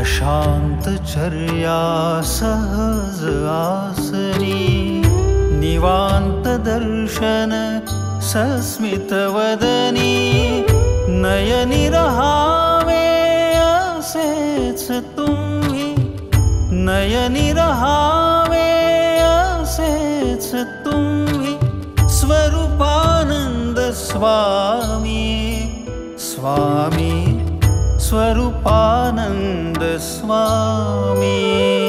प्रशान्तचर्या सहज आसनी निवांत दर्शन सस्मितवदनी नयनी रहावे असेच तुम्ही नयनी रहावे असेच तुम्ही स्वरूपानंद स्वामी स्वामी स्वरूपानंद स्वामी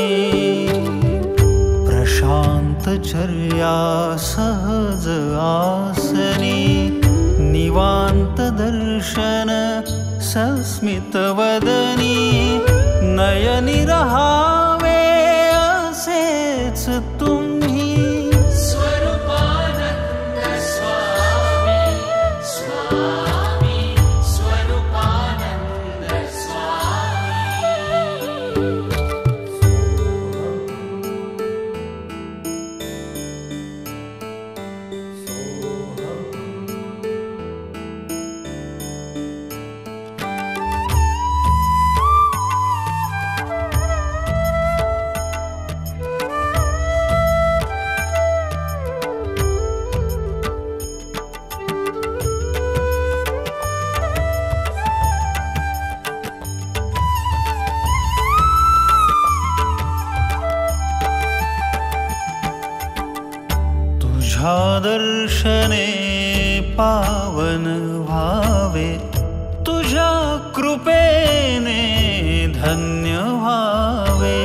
प्रशान्तचर्या सहज आसनी निवांत दर्शन सस्मितवदनी नयनी रहावे असेच तुम्ही स्वरूपानंद स्वामी स्वामी स्वरूपानंद तुझ्या दर्शने पावन व्हावे तुझ्या कृपेने धन्य व्हावे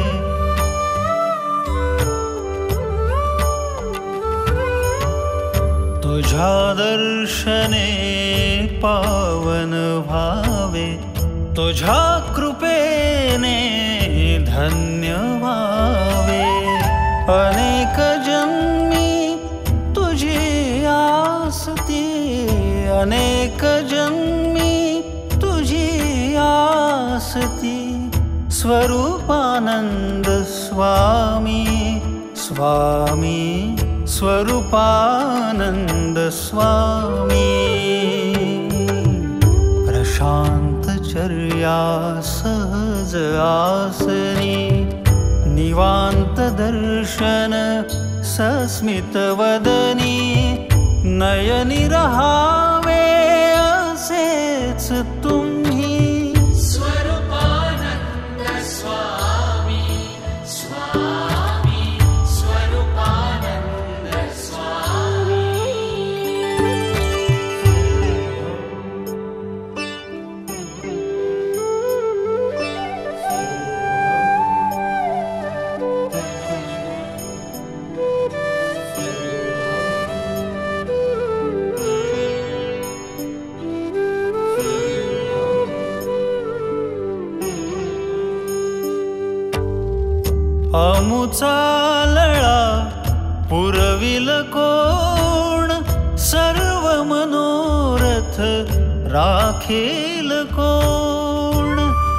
तुझ्या दर्शने पावन व्हावे तुझ्या कृपेने धन्य व्हावे अनेक जन्मी तुझी आसती अनेक जन्मी तुझी आसती स्वरूपानंद स्वामी स्वामी स्वरूपानंद स्वामी प्रशान्तचर्या सहज आसनी निवांत दर्शन सस्मितवदनी नयनी रहावे असेच तुम्ही स्वरूपानंद स्वामी स्वामी स्वरूपानंद अमुचा लळा पुरविल कोण सर्व मनोरथ राखेल कोण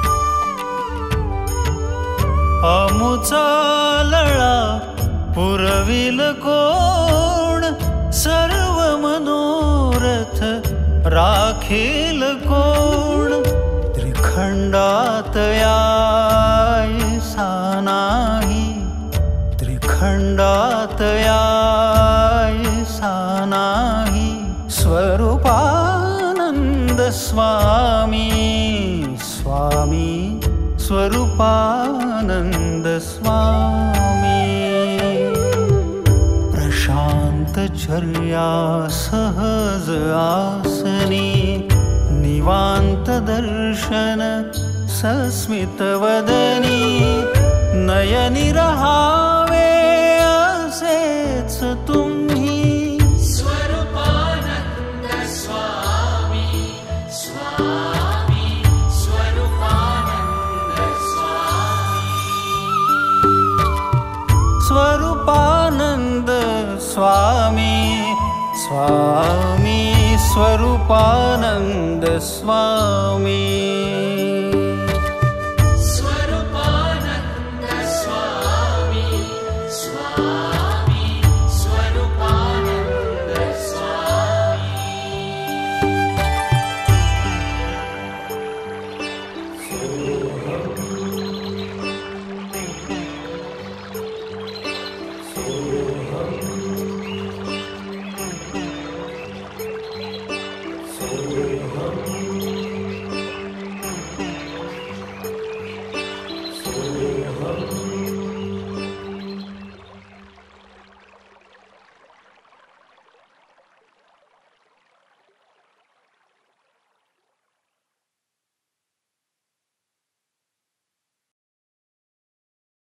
अमुचा लळा पुरविल कोण सर्व मनोरथ राखेल कोण त्रिखंडात यायसा नाही त्रिखंडात यायसा नाही स्वरूपानंद स्वामी स्वामी स्वरूपानंद स्वामी प्रशान्तचर्या सहज आसनी निवांत दर्शन सस्मितवदनी नयनी रहावे असेच तुम्ही स्वरूपानंद स्वामी स्वामी स्वरूपानंद स्वरूपानंद स्वामी स्वामी स्वरूपानंद स्वामी